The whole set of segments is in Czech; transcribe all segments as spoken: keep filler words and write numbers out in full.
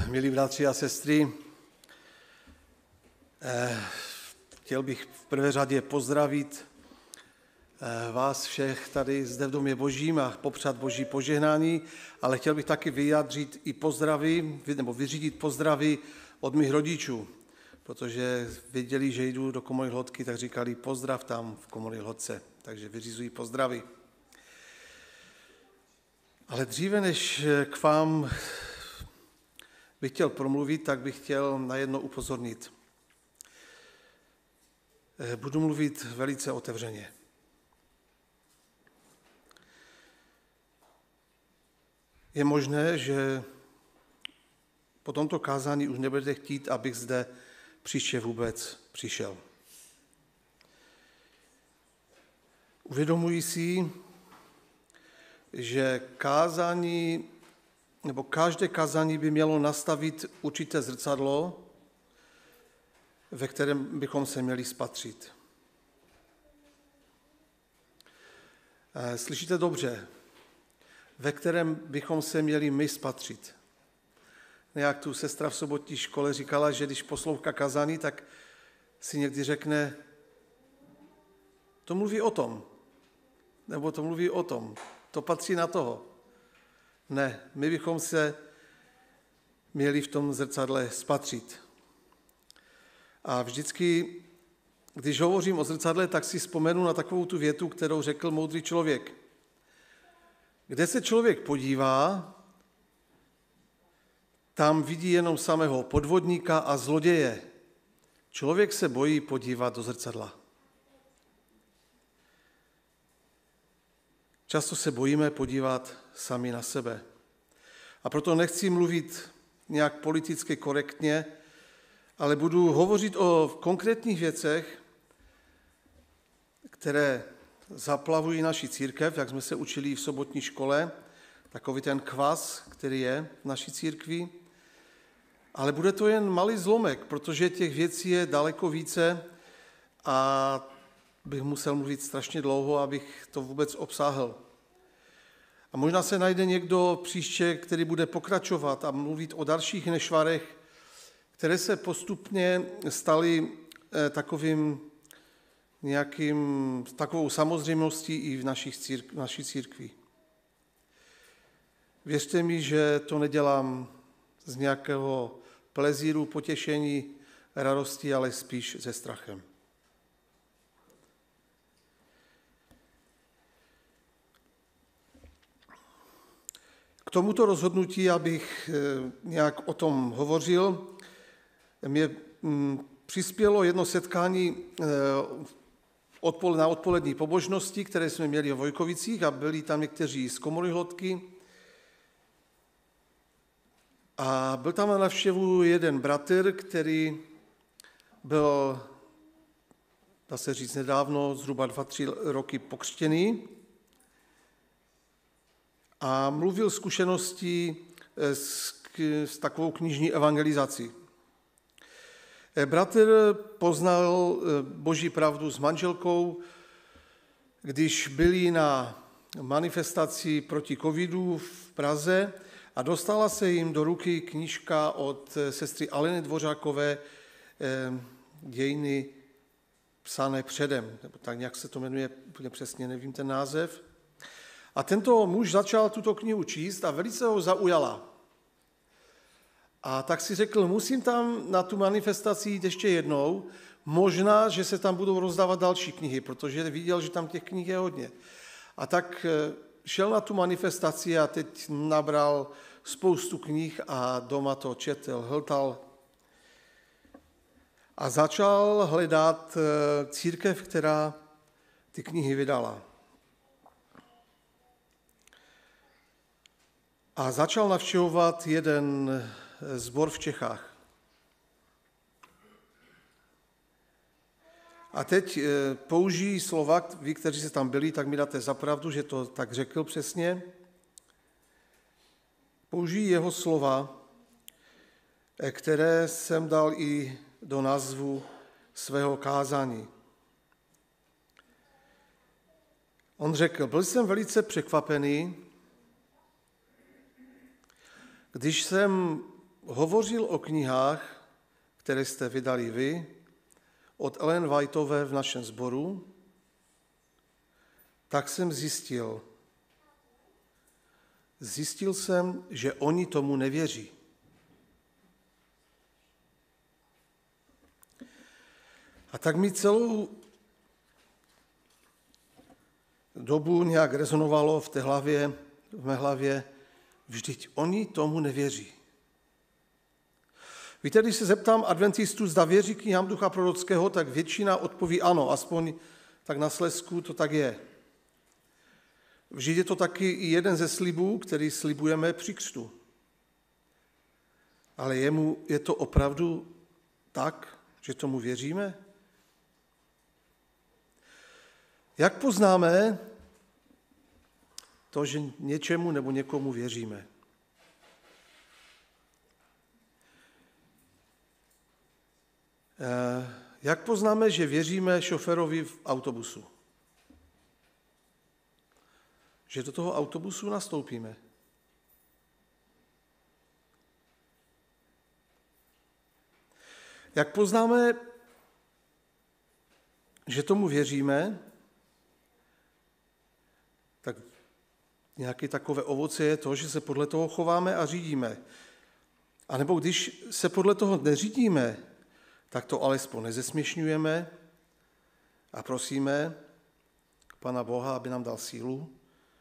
Milí bratři a sestry, chtěl bych v prvé řadě pozdravit vás všech tady zde v domě Božím a popřát Boží požehnání, ale chtěl bych taky vyjádřit i pozdravy, nebo vyřídit pozdravy od mých rodičů, protože věděli, že jdu do Komory Lhotky, tak říkali pozdrav tam v Komory Lhotce, takže vyřizují pozdravy. Ale dříve, než k vám bych chtěl promluvit, tak bych chtěl na jedno upozornit. Budu mluvit velice otevřeně. Je možné, že po tomto kázání už nebudete chtít, abych zde příště vůbec přišel. Uvědomuji si, že kázání, nebo každé kázání by mělo nastavit určité zrcadlo, ve kterém bychom se měli spatřit. Slyšíte dobře, ve kterém bychom se měli my spatřit. Jak tu sestra v sobotní škole říkala, že když poslouchá kázání, tak si někdy řekne, to mluví o tom, nebo to mluví o tom, to patří na toho. Ne, my bychom se měli v tom zrcadle spatřit. A vždycky, když hovořím o zrcadle, tak si vzpomenu na takovou tu větu, kterou řekl moudrý člověk. Kde se člověk podívá, tam vidí jenom samého podvodníka a zloděje. Člověk se bojí podívat do zrcadla. Často se bojíme podívat sami na sebe. A proto nechci mluvit nějak politicky korektně, ale budu hovořit o konkrétních věcech, které zaplavují naši církev, jak jsme se učili v sobotní škole, takový ten kvas, který je v naší církvi. Ale bude to jen malý zlomek, protože těch věcí je daleko více a bych musel mluvit strašně dlouho, abych to vůbec obsáhl. A možná se najde někdo příště, který bude pokračovat a mluvit o dalších nešvarech, které se postupně staly takovým nějakým, takovou samozřejmostí i v našich círk, naší církvi. Věřte mi, že to nedělám z nějakého plezíru, potěšení, radosti, ale spíš se strachem. K tomuto rozhodnutí, abych nějak o tom hovořil, mě přispělo jedno setkání na odpolední pobožnosti, které jsme měli v Vojkovicích a byli tam někteří z Komory Lhotky. A byl tam na návštěvu jeden bratr, který byl, dá se říct nedávno, zhruba dva, tři roky pokřtěný a mluvil zkušeností s, s takovou knižní evangelizací. Bratr poznal Boží pravdu s manželkou, když byli na manifestaci proti covidu v Praze a dostala se jim do ruky knížka od sestry Aleny Dvořákové Dějiny psané předem, nebo tak nějak se to jmenuje, úplně přesně nevím ten název. A tento muž začal tuto knihu číst a velice ho zaujala. A tak si řekl, musím tam na tu manifestaci jít ještě jednou, možná, že se tam budou rozdávat další knihy, protože viděl, že tam těch knih je hodně. A tak šel na tu manifestaci a teď nabral spoustu knih a doma to četl, hltal. A začal hledat církev, která ty knihy vydala. A začal navštěvovat jeden sbor v Čechách. A teď použijí slova, vy, kteří se tam byli, tak mi dáte za pravdu, že to tak řekl přesně. Použijí jeho slova, které jsem dal i do názvu svého kázání. On řekl, byl jsem velice překvapený, když jsem hovořil o knihách, které jste vydali vy, od Ellen Whiteové v našem sboru, tak jsem zjistil, zjistil jsem, že oni tomu nevěří. A tak mi celou dobu nějak rezonovalo v té hlavě, v mé hlavě, vždyť oni tomu nevěří. Víte, když se zeptám adventistů, zda věří knihám ducha prorockého, tak většina odpoví ano, aspoň tak na Slezsku to tak je. Vždyť je to taky i jeden ze slibů, který slibujeme při křtu. Ale jemu je to opravdu tak, že tomu věříme? Jak poznáme to, že něčemu nebo někomu věříme? Jak poznáme, že věříme šoferovi v autobusu? Že do toho autobusu nastoupíme. Jak poznáme, že tomu věříme, tak nějaké takové ovoce je to, že se podle toho chováme a řídíme. A nebo když se podle toho neřídíme, tak to alespoň nezesměšňujeme a prosíme Pana Boha, aby nám dal sílu,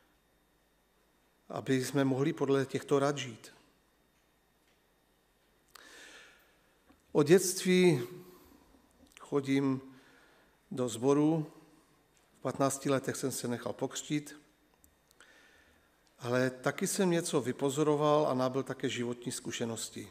aby jsme mohli podle těchto rad žít. Od dětství chodím do sboru, v patnácti letech jsem se nechal pokřtít, ale taky jsem něco vypozoroval a nabyl také životní zkušenosti.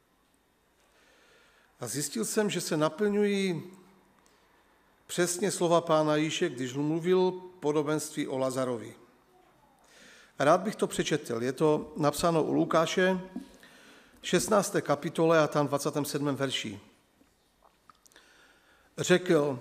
A zjistil jsem, že se naplňují přesně slova Pána Ježíše, když mluvil podobenství o Lazarovi. A rád bych to přečetl. Je to napsáno u Lukáše, šestnácté kapitole a tam dvacátém sedmém verši. Řekl,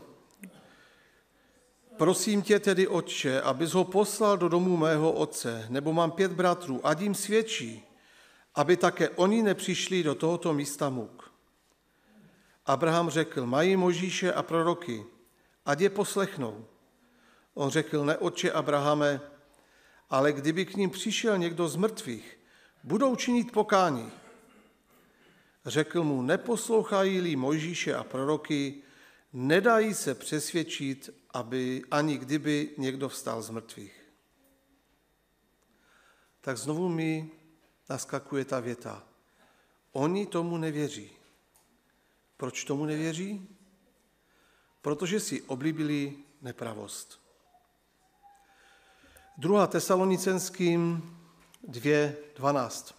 prosím tě tedy, otče, abys ho poslal do domu mého otce, nebo mám pět bratrů, ať jim svědčí, aby také oni nepřišli do tohoto místa muk. Abraham řekl, mají Mojžíše a proroky, ať je poslechnou. On řekl, ne, otče Abrahame, ale kdyby k ním přišel někdo z mrtvých, budou činit pokání. Řekl mu, neposlouchají-li Mojžíše a proroky, nedají se přesvědčit, aby ani kdyby někdo vstal z mrtvých. Tak znovu mi naskakuje ta věta. Oni tomu nevěří. Proč tomu nevěří? Protože si oblíbili nepravost. druhá Tesalonicenským dvě dvanáct.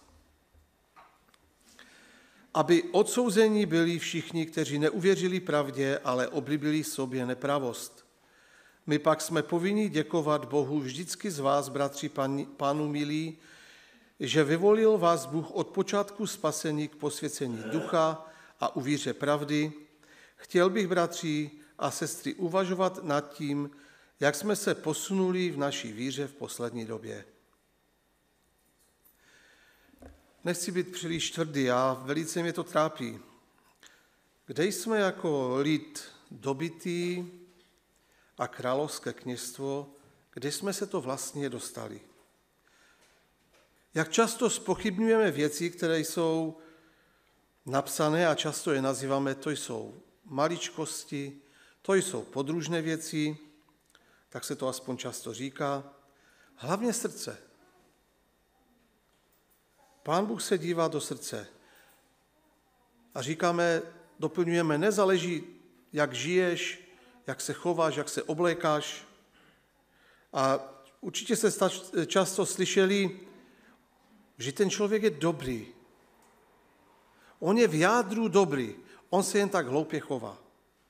Aby odsouzení byli všichni, kteří neuvěřili pravdě, ale oblíbili sobě nepravost. My pak jsme povinni děkovat Bohu vždycky z vás, bratři Pánu milí, že vyvolil vás Bůh od počátku spasení k posvěcení ducha a u víře pravdy. Chtěl bych, bratři a sestry, uvažovat nad tím, jak jsme se posunuli v naší víře v poslední době. Nechci být příliš tvrdý a velice mě to trápí. Kde jsme jako lid dobytý a královské kněžstvo, kde jsme se to vlastně dostali? Jak často zpochybňujeme věci, které jsou napsané a často je nazýváme, to jsou maličkosti, to jsou podružné věci, tak se to aspoň často říká, hlavně srdce. Pán Bůh se dívá do srdce a říkáme, doplňujeme, nezáleží, jak žiješ, jak se chováš, jak se oblékáš. A určitě jste často slyšeli, že ten člověk je dobrý. On je v jádru dobrý, on se jen tak hloupě chová.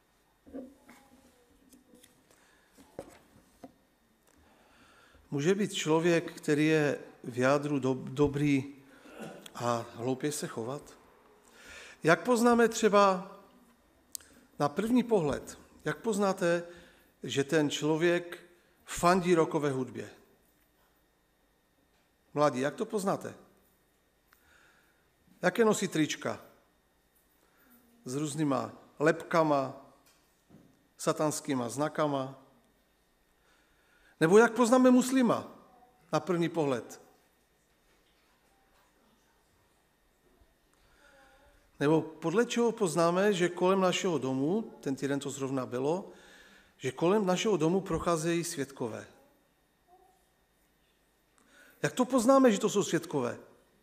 Může být člověk, který je v jádru do, dobrý a hloupě se chovat? Jak poznáme třeba na první pohled, jak poznáte, že ten člověk fandí rockové hudbě? Mladí, jak to poznáte? Jaké nosí trička? S různýma lepkama, satanskýma znakama? Nebo jak poznáme muslima na první pohled? Nebo podle čeho poznáme, že kolem našeho domu, ten týden to zrovna bylo, že kolem našeho domu procházejí svědkové? Jak to poznáme, že to jsou svědkové?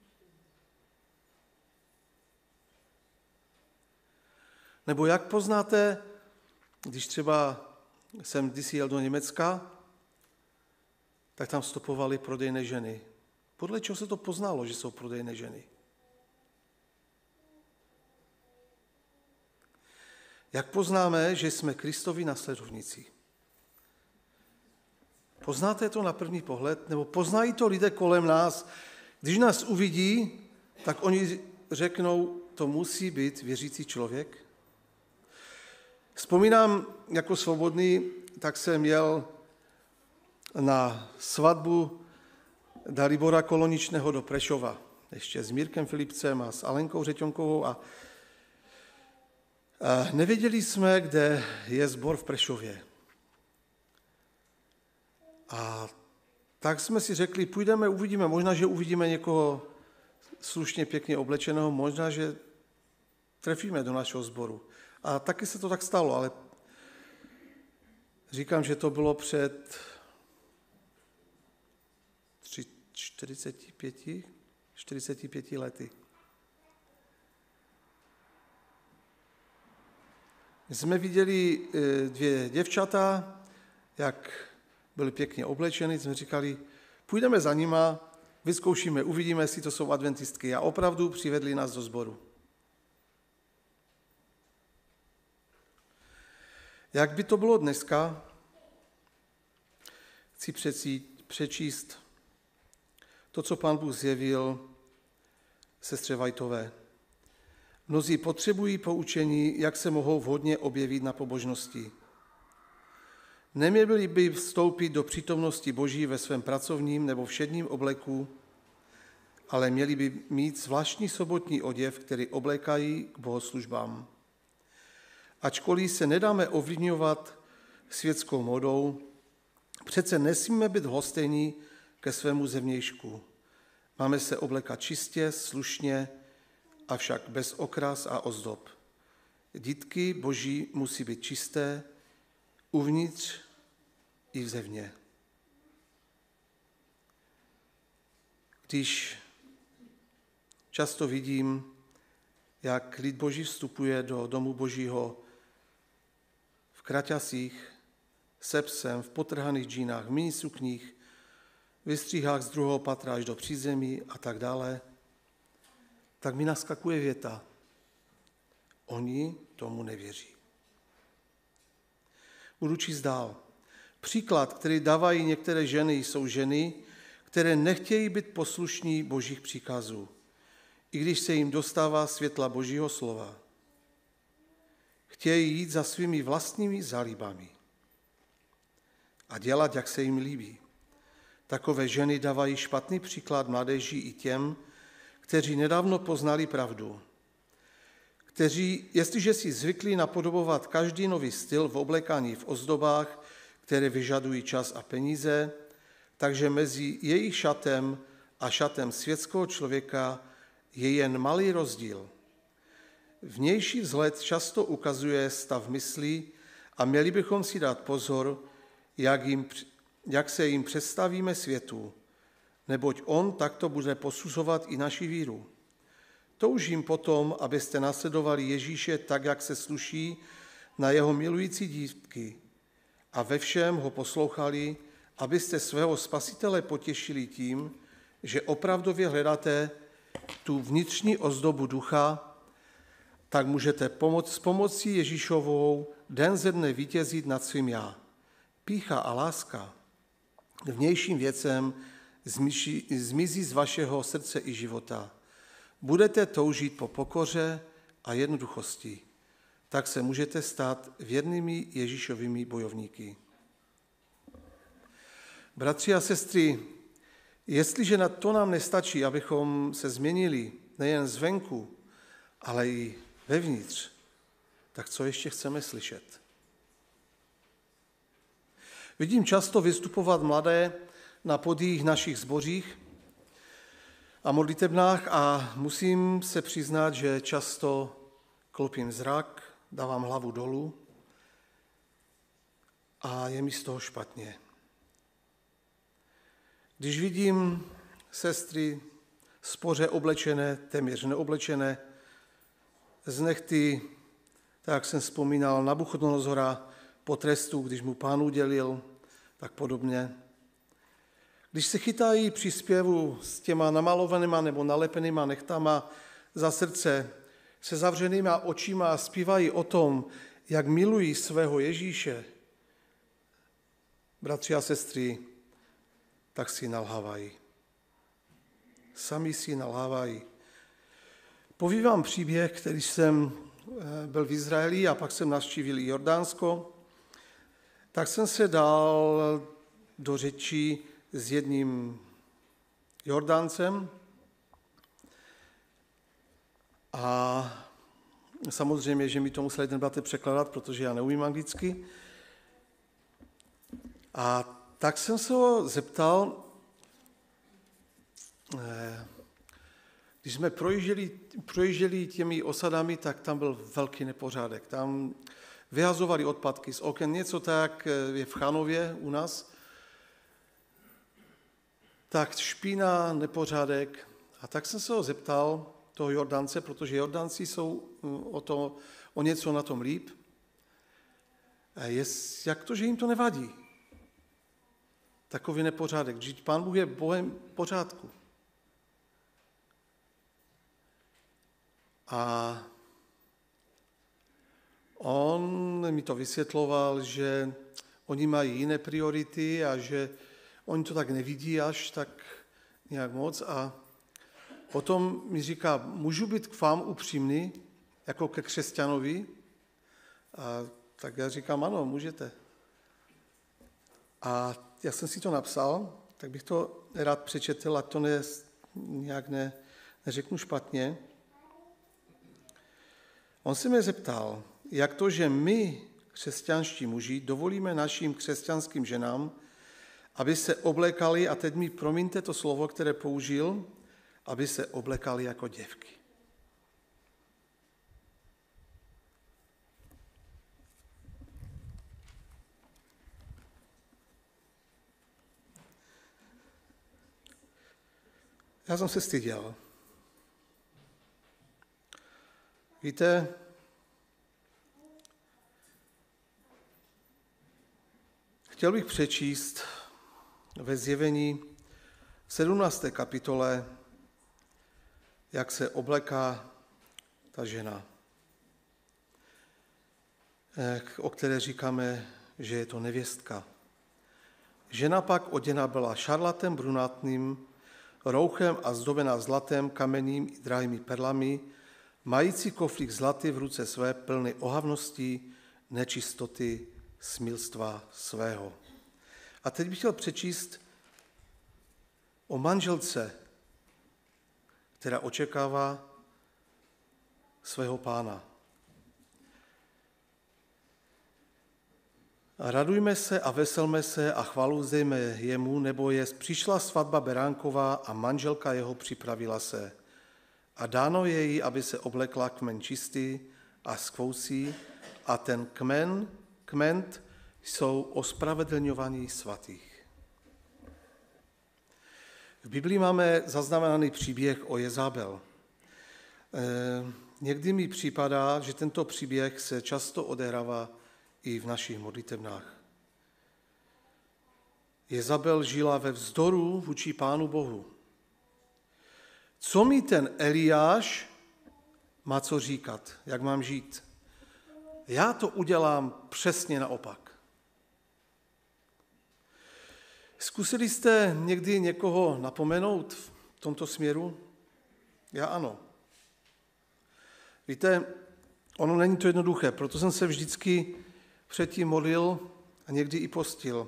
Nebo jak poznáte, když třeba jsem kdysi jel do Německa, tak tam stopovali prodejné ženy. Podle čeho se to poznalo, že jsou prodejné ženy? Jak poznáme, že jsme Kristovi následovníci? Poznáte to na první pohled? Nebo poznají to lidé kolem nás? Když nás uvidí, tak oni řeknou, to musí být věřící člověk. Vzpomínám, jako svobodný, tak jsem jel na svatbu Dalibora Koloničného do Prešova. Ještě s Mírkem Filipcem a s Alenkou Řeťonkovou. A nevěděli jsme, kde je sbor v Prešově. A tak jsme si řekli, půjdeme, uvidíme, možná, že uvidíme někoho slušně, pěkně oblečeného, možná, že trefíme do našeho sboru. A taky se to tak stalo, ale říkám, že to bylo před čtyřiceti pěti lety. My jsme viděli dvě děvčata, jak byli pěkně oblečeni, jsme říkali, půjdeme za nima, vyzkoušíme, uvidíme, jestli to jsou adventistky. A opravdu přivedli nás do sboru. Jak by to bylo dneska, chci přecít, přečíst to, co Pán Bůh zjevil sestře Vajtové. Mnozí potřebují poučení, jak se mohou vhodně objevit na pobožnosti. Neměli by vstoupit do přítomnosti Boží ve svém pracovním nebo všedním obleku, ale měli by mít zvláštní sobotní oděv, který oblékají k bohoslužbám. Ačkoliv se nedáme ovlivňovat světskou modou, přece nesmíme být lhostejní ke svému zevnějšku. Máme se oblékat čistě, slušně, avšak bez okras a ozdob. Dítky Boží musí být čisté, uvnitř i vzevně. Když často vidím, jak lid Boží vstupuje do domu Božího v kraťasích, se psem, v potrhaných džínách, v minisukních, v stříhách z druhého patra až do přízemí a tak dále, tak mi naskakuje věta. Oni tomu nevěří. Budu číst dál. Příklad, který dávají některé ženy, jsou ženy, které nechtějí být poslušní Božích příkazů, i když se jim dostává světla Božího slova. Chtějí jít za svými vlastními zálibami a dělat, jak se jim líbí. Takové ženy dávají špatný příklad mládeži i těm, kteří nedávno poznali pravdu. Kteří, jestliže si zvykli napodobovat každý nový styl v oblékání v ozdobách, které vyžadují čas a peníze, takže mezi jejich šatem a šatem světského člověka je jen malý rozdíl. Vnější vzhled často ukazuje stav myslí a měli bychom si dát pozor, jak, jim, jak se jim představíme světu, neboť on takto bude posuzovat i naši víru. Toužím potom, abyste následovali Ježíše tak, jak se sluší na jeho milující dívky a ve všem ho poslouchali, abyste svého Spasitele potěšili tím, že opravdově hledáte tu vnitřní ozdobu ducha, tak můžete pomoct, s pomocí Ježíšovou den ze dne vítězit nad svým já. Pýcha a láska k vnějším věcem zmizí z vašeho srdce i života. Budete toužit po pokoře a jednoduchosti. Tak se můžete stát věrnými Ježíšovými bojovníky. Bratři a sestry, jestliže to nám nestačí, abychom se změnili, nejen zvenku, ale i vevnitř, tak co ještě chceme slyšet? Vidím často vystupovat mladé na podích našich sbořích a modlitebnách a musím se přiznat, že často klopím zrak, dávám hlavu dolů a je mi z toho špatně. Když vidím sestry spoře oblečené, téměř neoblečené, z nehty, tak jak jsem vzpomínal, Nabuchodonozora po trestu, když mu Pán udělil, tak podobně. Když se chytají při zpěvu s těma namalovanýma nebo nalepenýma nechtama za srdce, se zavřenýma očima a zpívají o tom, jak milují svého Ježíše, bratři a sestry, tak si nalhávají. Sami si nalhávají. Povím vám příběh, který jsem byl v Izraeli a pak jsem navštívil Jordánsko. Tak jsem se dal do řečí s jedním Jordáncem a samozřejmě, že mi to musel ten bratr překládat, protože já neumím anglicky. A tak jsem se ho zeptal, když jsme projížděli, projížděli těmi osadami, tak tam byl velký nepořádek. Tam vyhazovali odpadky z oken, něco tak je v Chanově u nás. Tak špína, nepořádek. A tak jsem se ho zeptal, toho Jordánce, protože Jordánci jsou o, to, o něco na tom líp. Jest, jak to, že jim to nevadí? Takový nepořádek. Vždyť Pán Bůh je Bohem pořádku. A on mi to vysvětloval, že oni mají jiné priority a že oni to tak nevidí až tak nějak moc. A potom mi říká, můžu být k vám upřímný, jako ke křesťanovi? A tak já říkám, ano, můžete. A já jsem si to napsal, tak bych to rád přečetl, ať to ne, nějak ne, neřeknu špatně. On se mě zeptal, jak to, že my, křesťanští muži, dovolíme našim křesťanským ženám, aby se oblékali, a teď mi promiňte to slovo, které použil, aby se oblékali jako děvky. Já jsem se styděl. Víte, chtěl bych přečíst ve Zjevení v sedmnácté kapitole, jak se obleká ta žena, o které říkáme, že je to nevěstka. Žena pak oděna byla šarlatem brunátným, rouchem a zdobená zlatem, kamením i drahými perlami, mající koflík zlaty v ruce své, plný ohavností, nečistoty, smilstva svého. A teď bych chtěl přečíst o manželce, která očekává svého Pána. A radujme se a veselme se a chvalujme jemu, nebo je přišla svatba beránková a manželka jeho připravila se. A dáno je jí, aby se oblekla kmen čistý a skvousí, a ten kmen, kment jsou ospravedlňovaní svatých. V Biblii máme zaznamenaný příběh o Jezabel. E, někdy mi připadá, že tento příběh se často odehrává i v našich modlitebnách. Jezabel žila ve vzdoru vůči Pánu Bohu. Co mi ten Eliáš má co říkat, jak mám žít? Já to udělám přesně naopak. Zkusili jste někdy někoho napomenout v tomto směru? Já ano. Víte, ono není to jednoduché, proto jsem se vždycky předtím modlil a někdy i postil.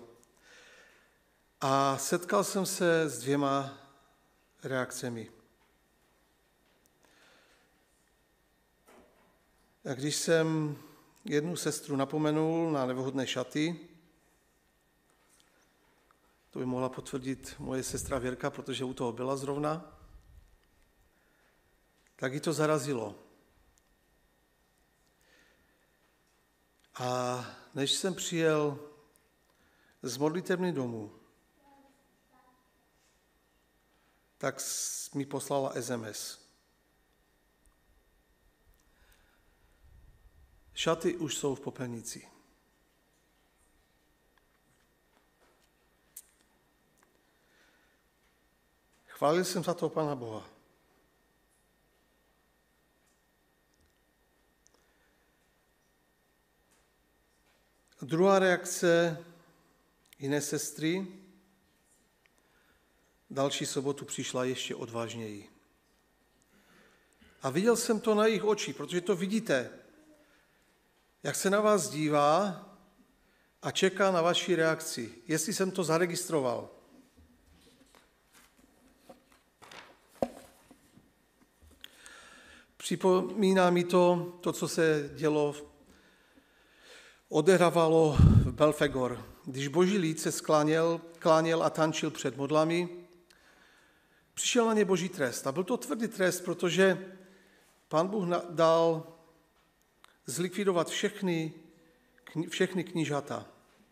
A setkal jsem se s dvěma reakcemi. A když jsem jednu sestru napomenul na nevhodné šaty, to by mohla potvrdit moje sestra Věrka, protože u toho byla zrovna, tak ji to zarazilo. A než jsem přijel z modlitebny domů, tak mi poslala es em es. Šaty už jsou v popelnici. Chválil jsem za to Pána Boha. Druhá reakce jiné sestry, další sobotu přišla ještě odvážněji. A viděl jsem to na jejich očích, protože to vidíte, jak se na vás dívá a čeká na vaši reakci, jestli jsem to zaregistroval. Připomíná mi to, to, co se dělo, odehrávalo v Belfegor. Když boží lid se skláněl, kláněl a tančil před modlami, přišel na ně boží trest. A byl to tvrdý trest, protože Pán Bůh dal zlikvidovat všechny, všechny knížata.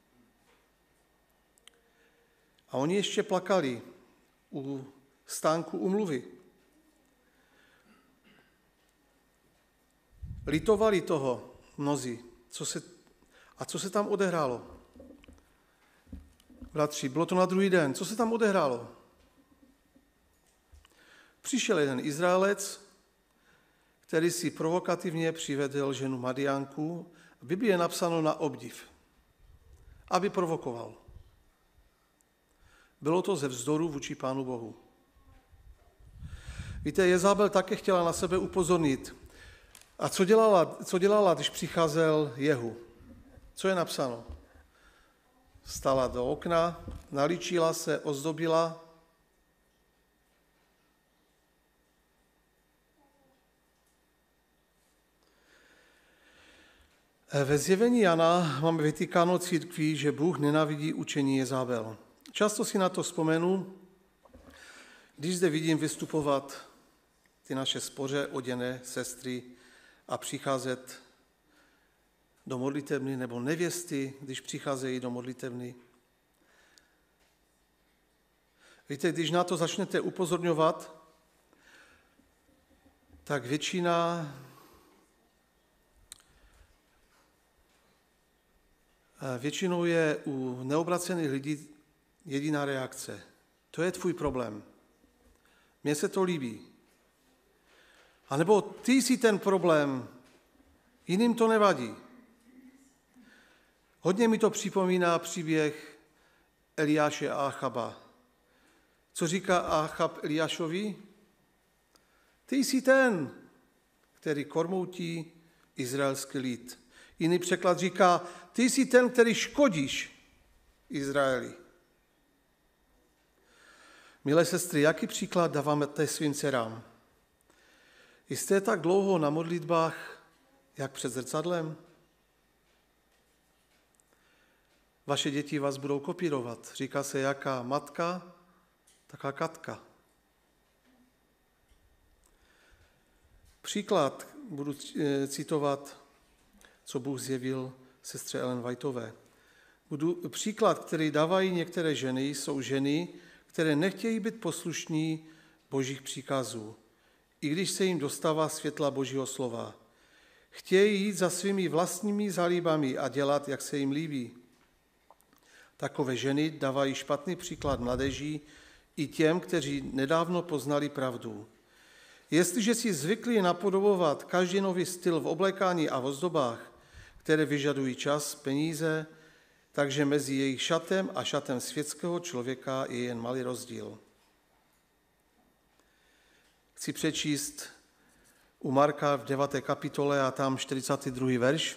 A oni ještě plakali u stánku úmluvy. Litovali toho mnozí. Co se, a co se tam odehrálo? Bratři, bylo to na druhý den. Co se tam odehrálo? Přišel jeden Izraelec, který si provokativně přivedl ženu Madiánku. V Biblii je napsáno na obdiv, aby provokoval. Bylo to ze vzdoru vůči Pánu Bohu. Víte, Jezabel také chtěla na sebe upozornit. A co dělala, co dělala, když přicházel Jehu? Co je napsáno? Stala do okna, naličila se, ozdobila. Ve zjevení Jana máme vytýkáno církví, že Bůh nenávidí učení Jezabel. Často si na to vzpomenu, když zde vidím vystupovat ty naše spoře oděné sestry a přicházet do modlitebny, nebo nevěsty, když přicházejí do modlitebny. Víte, když na to začnete upozorňovat, tak většina většinou je u neobracených lidí jediná reakce. To je tvůj problém. Mně se to líbí. A nebo ty jsi ten problém, jiným to nevadí. Hodně mi to připomíná příběh Eliáše a Achaba. Co říká Achab Eliášovi? Ty jsi ten, který kormoutí izraelský lid. Jiný překlad říká, ty jsi ten, který škodíš Izraeli. Milé sestry, jaký příklad dáváme svým dcerám? Jste tak dlouho na modlitbách, jak před zrcadlem? Vaše děti vás budou kopírovat. Říká se, jaká matka, taká Katka. Příklad budu citovat, co Bůh zjevil sestře Ellen Whiteové. Budu, příklad, který dávají některé ženy, jsou ženy, které nechtějí být poslušní božích příkazů, i když se jim dostává světla božího slova. Chtějí jít za svými vlastními zalíbami a dělat, jak se jim líbí. Takové ženy dávají špatný příklad mladeží i těm, kteří nedávno poznali pravdu. Jestliže si zvykli napodobovat každý nový styl v oblékání a v ozdobách, které vyžadují čas, peníze, takže mezi jejich šatem a šatem světského člověka je jen malý rozdíl. Chci přečíst u Marka v deváté kapitole a tam čtyřicátý druhý verš.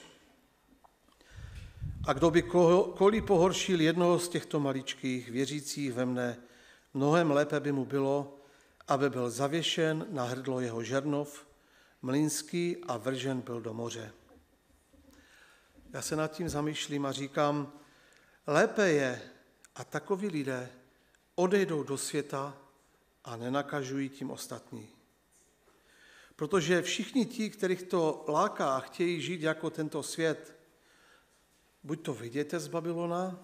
A kdo by koli pohoršil jednoho z těchto maličkých věřících ve mne, mnohem lépe by mu bylo, aby byl zavěšen na hrdlo jeho žernov, mlýnský a vržen byl do moře. Já se nad tím zamýšlím a říkám, lépe je, a takoví lidé odejdou do světa a nenakažují tím ostatní. Protože všichni ti, kterých to láká a chtějí žít jako tento svět, buď to vyjděte z Babylona,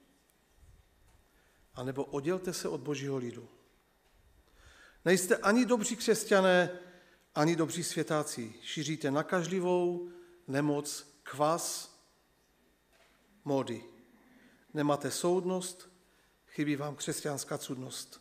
anebo oddělte se od Božího lidu. Nejste ani dobří křesťané, ani dobří světáci. Šíříte nakažlivou nemoc, kvas, módy. Nemáte soudnost, chybí vám křesťanská cudnost.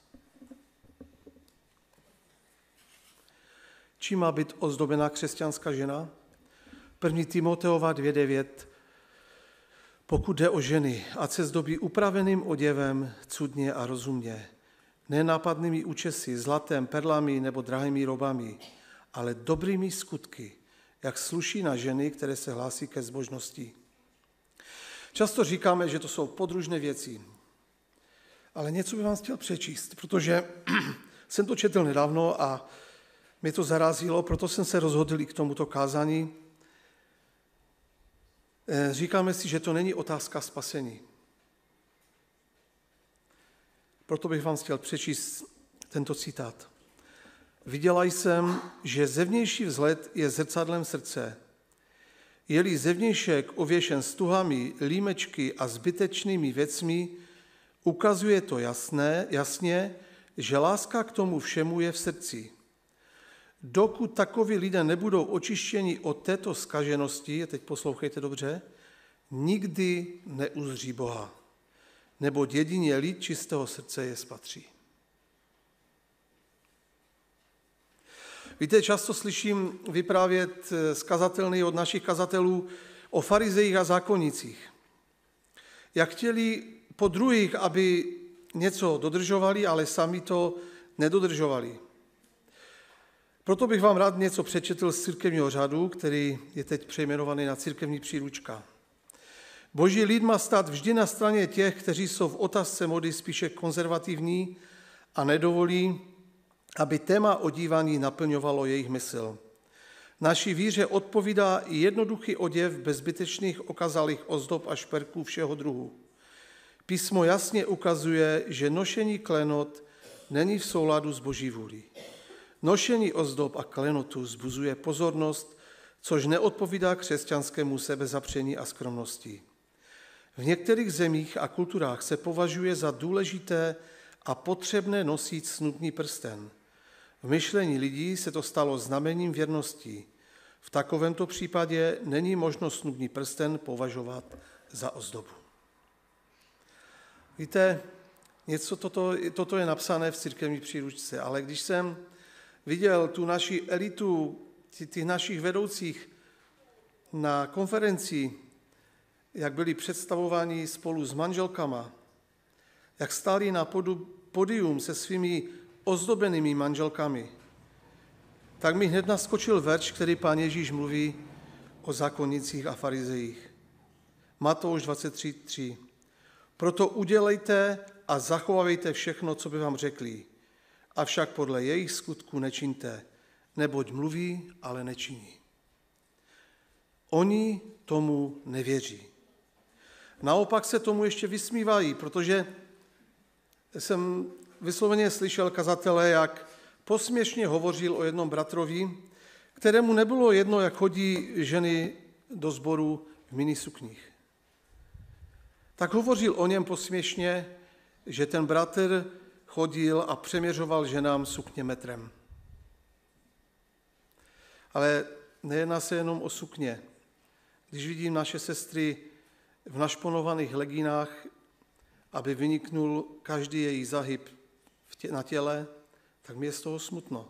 Čím má být ozdobená křesťanská žena? první Timoteova dvě devět. Pokud jde o ženy, ať se zdobí upraveným oděvem cudně a rozumně, nenápadnými účesy, zlatem, perlami nebo drahými robami, ale dobrými skutky, jak sluší na ženy, které se hlásí ke zbožnosti. Často říkáme, že to jsou podružné věci, ale něco bych vám chtěl přečíst, protože jsem to četl nedávno a mě to zarazilo, proto jsem se rozhodl i k tomuto kázání. Říkáme si, že to není otázka spasení. Proto bych vám chtěl přečíst tento citát. Viděla jsem, že zevnější vzhled je zrcadlem srdce. Je-li zevnějšek ověšen stuhami, límečky a zbytečnými věcmi, ukazuje to jasné, jasně, že láska k tomu všemu je v srdci. Dokud takoví lidé nebudou očištěni od této zkaženosti, teď poslouchejte dobře, nikdy neuzří Boha, neboť jedině lid čistého srdce je spatří. Víte, často slyším vyprávět z kazatelny od našich kazatelů o farizejích a zákonnicích. Jak chtěli po druhých, aby něco dodržovali, ale sami to nedodržovali. Proto bych vám rád něco přečetl z církevního řádu, který je teď přejmenovaný na církevní příručka. Boží lid má stát vždy na straně těch, kteří jsou v otázce mody spíše konzervativní a nedovolí, aby téma odívání naplňovalo jejich mysl. Naší víře odpovídá i jednoduchý oděv bez zbytečných okazalých ozdob a šperků všeho druhu. Písmo jasně ukazuje, že nošení klenot není v souladu s Boží vůlí. Nošení ozdob a klenotu vzbuzuje pozornost, což neodpovídá křesťanskému sebezapření a skromnosti. V některých zemích a kulturách se považuje za důležité a potřebné nosit snubní prsten. V myšlení lidí se to stalo znamením věrnosti. V takovémto případě není možno snubní prsten považovat za ozdobu. Víte, něco toto, toto je napsané v církevní příručce, ale když jsem viděl tu naši elitu, těch našich vedoucích na konferenci, jak byli představováni spolu s manželkama, jak stáli na podu, podium se svými ozdobenými manželkami, tak mi hned naskočil verš, který Pán Ježíš mluví o zákonnicích a farizejích. Matouš dvacet tři tři. Proto udělejte a zachovávejte všechno, co by vám řekli, avšak podle jejich skutků nečiňte, neboť mluví, ale nečiní. Oni tomu nevěří. Naopak se tomu ještě vysmívají, protože jsem vysloveně slyšel kazatele, jak posměšně hovořil o jednom bratrovi, kterému nebylo jedno, jak chodí ženy do sboru v minisukních. Tak hovořil o něm posměšně, že ten bratr chodil a přeměřoval ženám sukně metrem. Ale nejedná se jenom o sukně. Když vidím naše sestry v našponovaných legínách, aby vyniknul každý její zahyb na těle, tak mi je z toho smutno.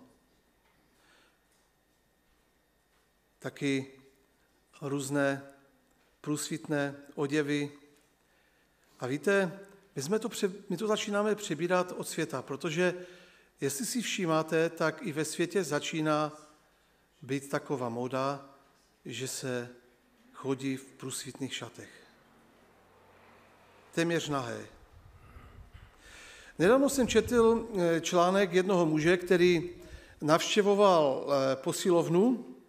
Taky různé průsvitné oděvy. A víte, my, jsme to, my to začínáme přebírat od světa, protože jestli si všímáte, tak i ve světě začíná být taková móda, že se chodí v průsvitných šatech. Téměř nahé. Nedávno jsem četl článek jednoho muže, který navštěvoval posilovnu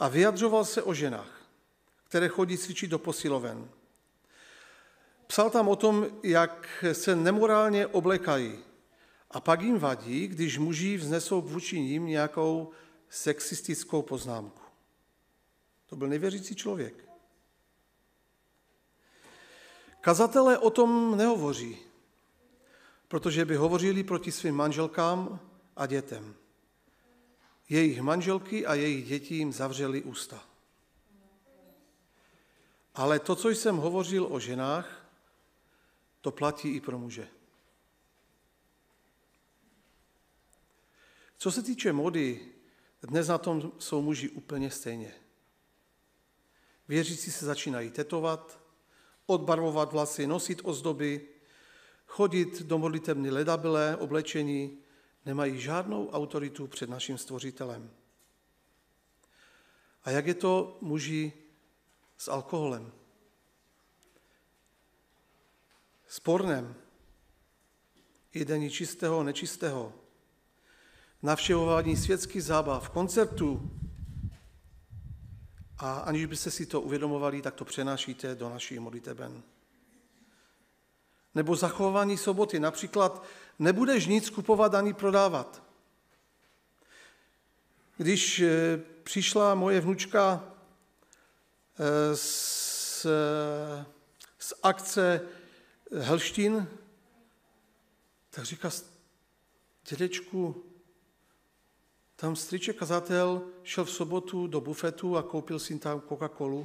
a vyjadřoval se o ženách, které chodí cvičit do posiloven. Psal tam o tom, jak se nemorálně oblekají a pak jim vadí, když muži vznesou vůči nim nějakou sexistickou poznámku. To byl nevěřící člověk. Kazatelé o tom nehovoří, protože by hovořili proti svým manželkám a dětem. Jejich manželky a jejich děti jim zavřeli ústa. Ale to, co jsem hovořil o ženách, to platí i pro muže. Co se týče mody, dnes na tom jsou muži úplně stejně. Věřící se začínají tetovat, odbarvovat vlasy, nosit ozdoby, chodit do modlitebny ledabylé oblečení, nemají žádnou autoritu před naším Stvořitelem. A jak je to muži s alkoholem, s pornem, jedení čistého, nečistého, navštěvování světských zábav, koncertů, a aniž byste si to uvědomovali, tak to přenášíte do našich modliteben. Nebo zachování soboty. Například nebudeš nic kupovat ani prodávat. Když přišla moje vnučka z, z akce Helštín, tak říká, dědečku, tam strýček kazatel šel v sobotu do bufetu a koupil si tam Coca-Colu.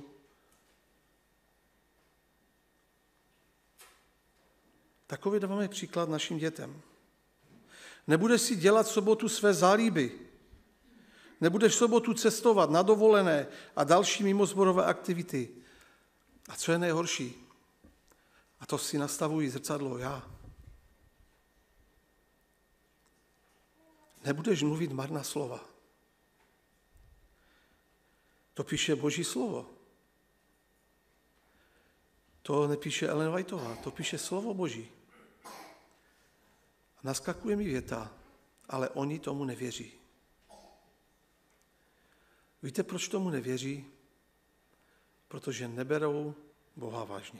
Takový dáváme příklad našim dětem. Nebudeš si dělat v sobotu své zálíby. Nebudeš v sobotu cestovat na dovolené a další mimozborové aktivity. A co je nejhorší? A to si nastavují zrcadlo já. Nebudeš mluvit marná slova. To píše Boží slovo. To nepíše Ellen Whiteová, to píše slovo Boží. A naskakuje mi věta, ale oni tomu nevěří. Víte, proč tomu nevěří? Protože neberou Boha vážně.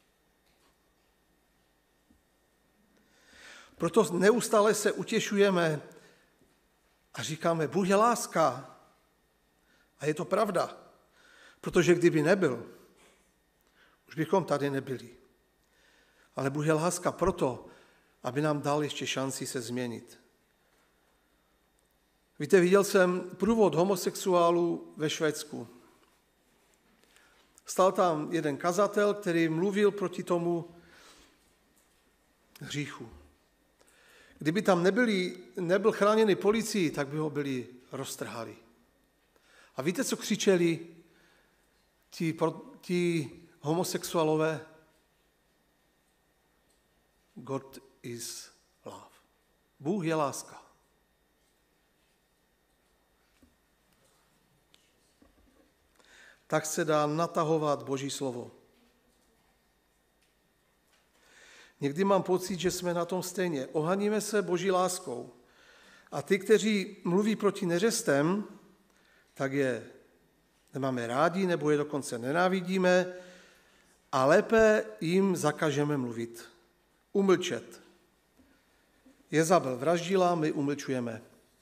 Proto neustále se utěšujeme a říkáme, Bůh je láska. A je to pravda, protože kdyby nebyl, už bychom tady nebyli. Ale Bůh je láska proto, aby nám dal ještě šanci se změnit. Víte, viděl jsem průvod homosexuálů ve Švédsku. Stal tam jeden kazatel, který mluvil proti tomu hříchu. Kdyby tam nebyli, nebyl chráněný policií, tak by ho byli roztrhali. A víte, co křičeli ti, ti homosexuálové? God is love. Bůh je láska. Tak se dá natahovat Boží slovo. Někdy mám pocit, že jsme na tom stejně. Ohaníme se Boží láskou. A ty, kteří mluví proti neřestem, tak je nemáme rádi, nebo je dokonce nenávidíme a lépe jim zakažeme mluvit. Umlčet. Jezabel vraždila, my umlčujeme.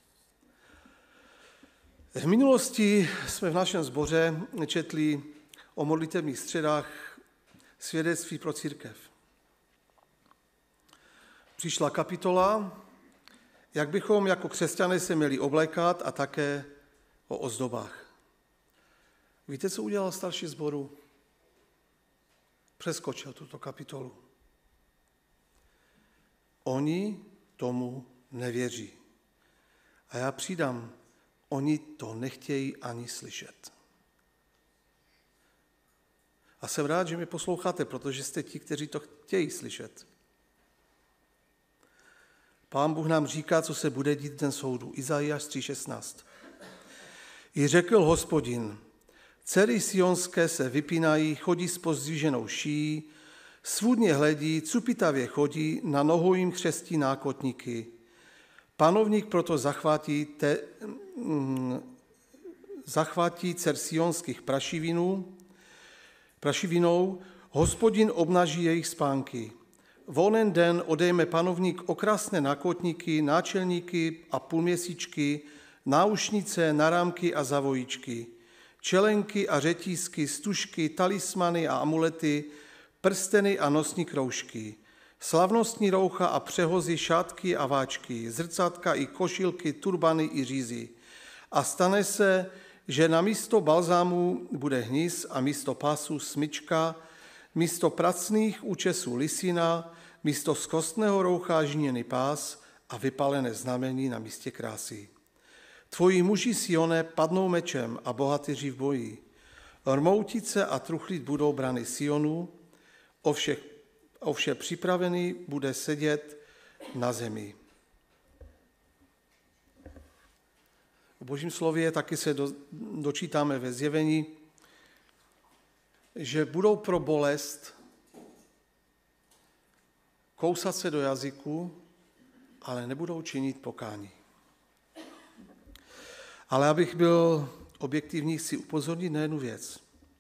V minulosti jsme v našem sboře četli o modlitevních středách svědectví pro církev. Přišla kapitola, jak bychom jako křesťané se měli oblékat a také o ozdobách. Víte, co udělal starší sboru? Přeskočil tuto kapitolu. Oni tomu nevěří. A já přidám, oni to nechtějí ani slyšet. A jsem rád, že mě posloucháte, protože jste ti, kteří to chtějí slyšet. Pán Bůh nám říká, co se bude dít den soudu. Izajáš tři šestnáct. I řekl Hospodin, dcery sionské se vypínají, chodí s pozdviženou šíjí, svůdně hledí, cupitavě chodí, na nohou jim křestí nákotníky. Panovník proto zachvátí, te, zachvátí dcer sionských prašivinů, prašivinou, Hospodin obnaží jejich spánky. V onen den odejme panovník okrasné nákotníky, náčelníky a půlměsíčky, náušnice, narámky a zavojíčky, čelenky a řetízky, stužky, talismany a amulety, prsteny a nosní kroužky, slavnostní roucha a přehozy, šátky a váčky, zrcátka i košilky, turbany i řízy. A stane se, že na místo balzámu bude hnis a místo pásu smyčka, místo pracných účesů lisina, místo skostného roucha žíněný pás a vypalené znamení na místě krásy. Tvoji muži Sione padnou mečem a bohatyři v boji. Rmoutice a truchlit budou brany Sionu, o vše, o vše připravený bude sedět na zemi. V Božím slově taky se do, dočítáme ve Zjevení, že budou pro bolest kousat se do jazyku, ale nebudou činit pokání. Ale abych byl objektivní, chci upozornit na jednu věc.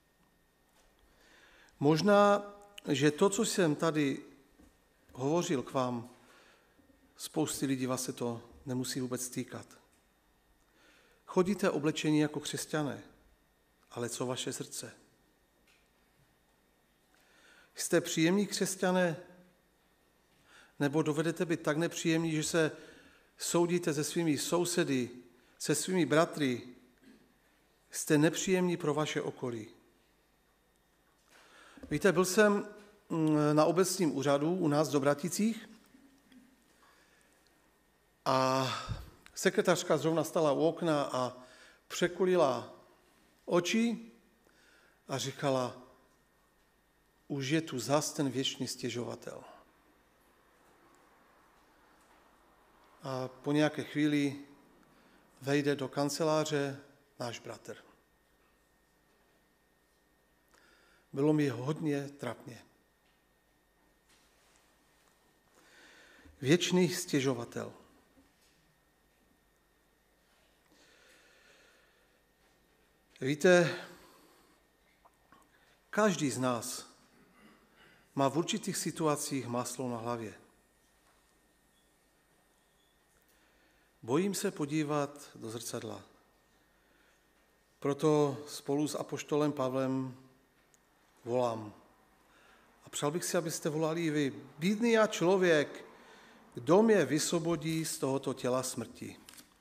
Možná, že to, co jsem tady hovořil k vám, spousty lidí vás se to nemusí vůbec týkat. Chodíte oblečení jako křesťané, ale co vaše srdce? Jste příjemní křesťané, nebo dovedete být tak nepříjemní, že se soudíte se svými sousedy, se svými bratry, jste nepříjemní pro vaše okolí. Víte, byl jsem na obecním úřadu u nás v Dobraticích a sekretářka zrovna stala u okna a překulila oči a říkala, už je tu zas ten věčný stěžovatel. A po nějaké chvíli vejde do kanceláře náš bratr. Bylo mi hodně trapně. Věčný stěžovatel. Víte, každý z nás má v určitých situacích máslo na hlavě. Bojím se podívat do zrcadla. Proto spolu s apoštolem Pavlem volám. A přál bych si, abyste volali i vy. Bídný já člověk, kdo mě vysvobodí z tohoto těla smrti.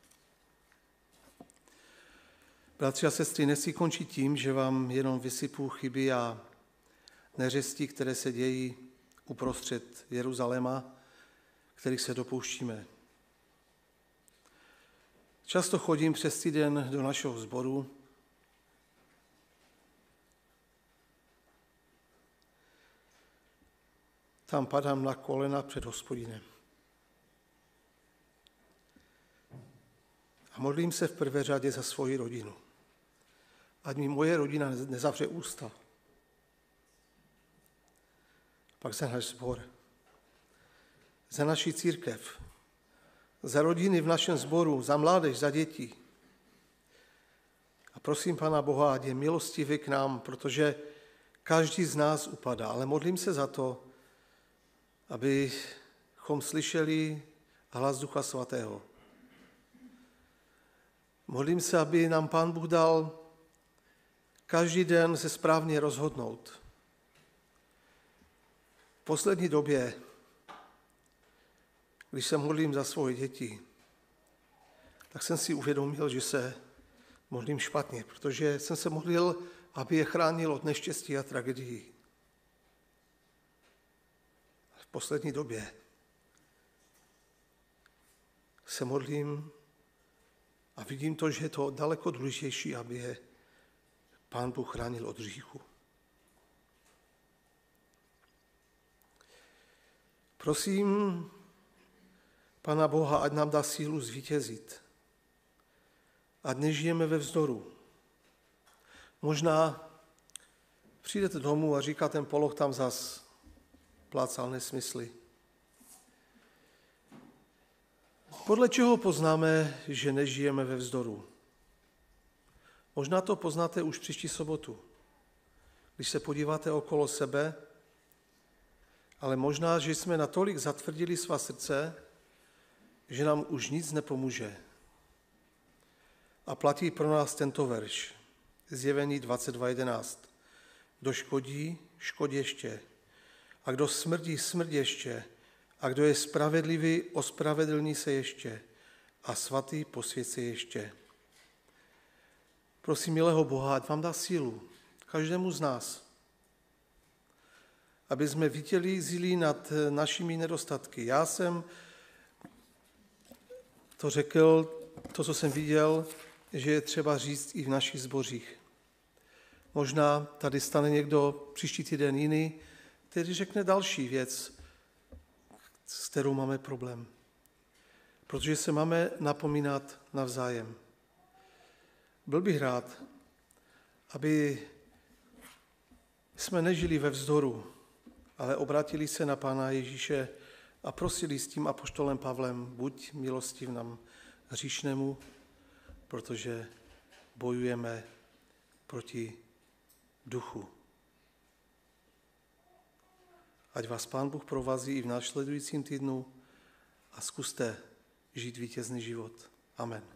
Bratři a sestry, nechci končit tím, že vám jenom vysypu chyby a neřesti, které se dějí uprostřed Jeruzaléma, kterých se dopouštíme. Často chodím přes týden do našeho sboru. Tam padám na kolena před Hospodinem. A modlím se v prvé řadě za svoji rodinu. Ať mi moje rodina nezavře ústa. Pak za náš sbor. Za naši církev. Za rodiny v našem sboru, za mládež, za děti. A prosím Pana Boha, ať je milostivý k nám, protože každý z nás upadá. Ale modlím se za to, abychom slyšeli hlas Ducha Svatého. Modlím se, aby nám Pán Bůh dal každý den se správně rozhodnout. V poslední době, když se modlím za svoje děti, tak jsem si uvědomil, že se modlím špatně, protože jsem se modlil, aby je chránil od neštěstí a tragédií. V poslední době se modlím a vidím to, že je to daleko důležitější, aby je Pán Bůh chránil od hříchu. Prosím Pana Boha, ať nám dá sílu zvítězit. Ať nežijeme ve vzdoru. Možná přijdete domů a říká, ten poloh tam zas plácal nesmysly. Podle čeho poznáme, že nežijeme ve vzdoru? Možná to poznáte už příští sobotu, když se podíváte okolo sebe, ale možná, že jsme natolik zatvrdili svá srdce, že nám už nic nepomůže. A platí pro nás tento verš, Zjevení dvacet dva jedenáct. Kdo škodí, škodí ještě. A kdo smrdí, smrdí ještě. A kdo je spravedlivý, ospravedlní se ještě. A svatý posvěť se ještě. Prosím, milého Boha, ať vám dá sílu, každému z nás, aby jsme vítězili nad našimi nedostatky. Já jsem to řekl, to, co jsem viděl, že je třeba říct i v našich zbořích. Možná tady stane někdo příští týden jiný, který řekne další věc, s kterou máme problém. Protože se máme napomínat navzájem. Byl bych rád, aby jsme nežili ve vzdoru, ale obrátili se na Pána Ježíše a prosili s tím apoštolem Pavlem, buď milostiv nám hříšnému, protože bojujeme proti duchu. Ať vás Pán Bůh provazí i v následujícím týdnu a zkuste žít vítězný život. Amen.